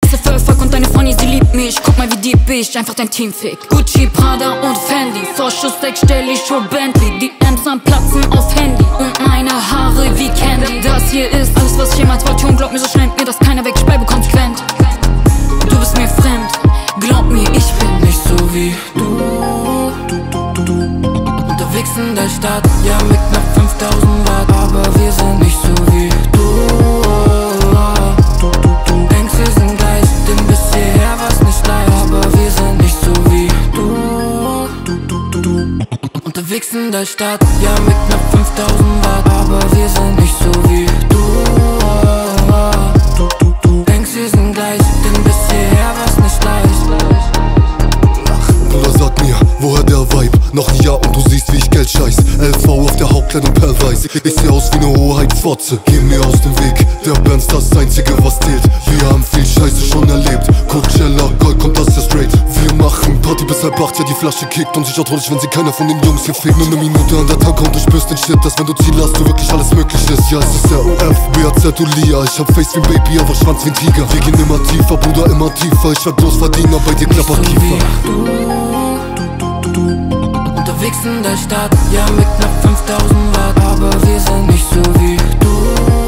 Hexe für Erfolg und deine Freundin, sie liebt mich. Guck mal, wie deep ich einfach dein Team fick. Gucci, Prada und Fendi, Vorschuss stell ich schon Bentley. Die M's am Platzen auf Handy und meine Haare wie Candy. Das hier ist alles, was ich jemals wollte und glaub mir, so schnell mit mir, dass keiner weg, ich bleibe konsequent. Du bist mir fremd, glaub mir, ich bin nicht so wie du. Unterwegs in der Stadt, ja mit knapp 5000 Watt, aber wir sind nicht so wie du. Du denkst, wir sind gleich, denn bis hierher war's nicht leicht, aber wir sind nicht so wie du. Unterwegs in der Stadt, ja mit knapp 5000 Watt, aber wir sind nicht so wie du. Du denkst, wir sind gleich, denn bis hierher war's nicht leicht. Bruder, sag mir, woher der Vibe? Noch ein Jahr und du siehst, wie ich Geld scheiß. LV auf der Hauptkleidung perlweiß. Ich seh aus wie ne Hoheitsfotze. Geh mir aus dem Weg, der Benz das einzige, was zählt. Wir haben viel Scheiße schon erlebt. Coachella, Gold, kommt das ja straight. Wir machen Party bis halb 8, ja die Flasche kickt. Und sich traurig, wenn sie keiner von den Jungs hier fickt. Nur ne Minute an der Tank und du spürst den Shit, dass wenn du Ziel hast, du wirklich alles möglich ist. Ja, es ist der OF, BAZ, Ulia. Ich hab Face wie ein Baby, aber Schwanz wie ein Tiger. Wir gehen immer tiefer, Bruder, immer tiefer. Ich werd Großverdiener, bei dir klappert Kiefer. Unterwegs in der Stadt, ja mit knapp 5000 Watt, aber wir sind nicht so wie du.